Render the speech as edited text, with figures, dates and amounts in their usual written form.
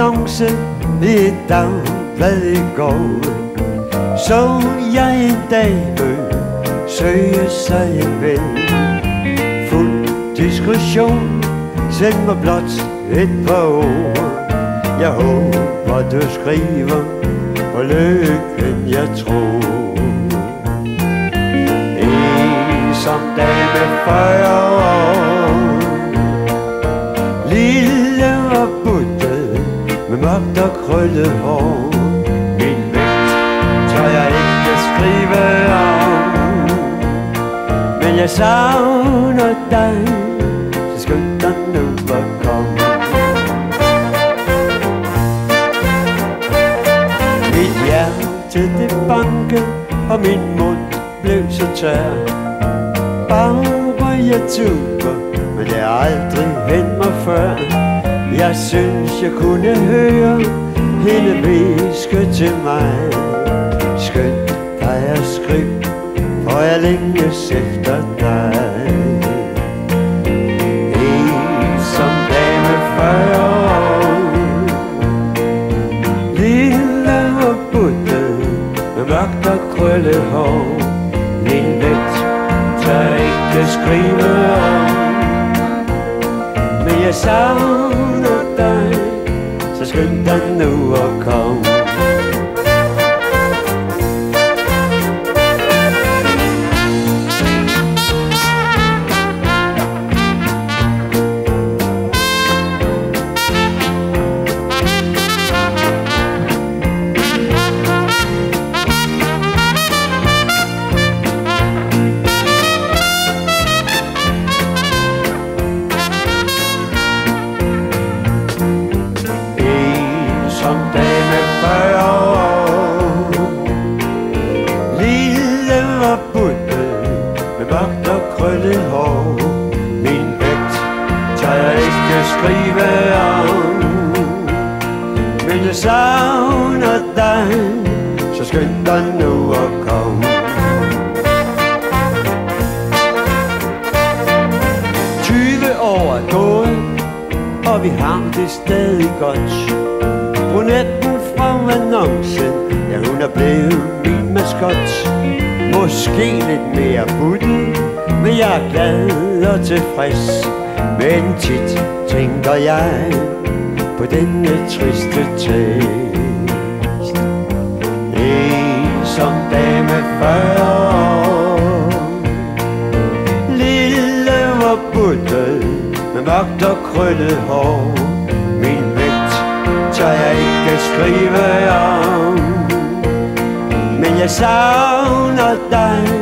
annonce i et dagblad i går. Så jeg en dame søge sig en ven. Fuld diskretion, send mig blot et par ord. Jeg håber du skriver på lykken jeg tror. Som dame 40 år, lille og buttet med mørkt og krøllet hår. Min vægt tør jeg ikke skrive om, men jeg savner dig, så skynd dig nu at komme. Mit hjerte det bankede, og min mund blev så tør. Bare jeg tuber, men jeg har aldrig hændt mig før. Jeg synes jeg kunne høre hende hviske til mig. Skynd dig at skrive, for jeg længes efter dig. Ensom dame 40 år, lille og buttet med mørkt og krøllet hår. Min vægt tør ikke skrive om, men jeg savner dig, så skynd dig nu at komme. Som dame 40 år, lille og buttet med mørkt og krøllet hår. Min vægt tør jeg ikke skrive om, men jeg savner dig, så skynd dig nu at komme. 20 år er gået, og vi har det stadig godt. Brunetten fra annoncen, ja hun er blevet min maskot. Måske lidt mere buttet, men jeg er glad og tilfreds. Men tit tænker jeg på denne triste tekst. Ensom dame 40 år, lille og buttet med mørkt og krøllet hår. Min vægt tør jeg ikke skrive om, men jeg savner dig,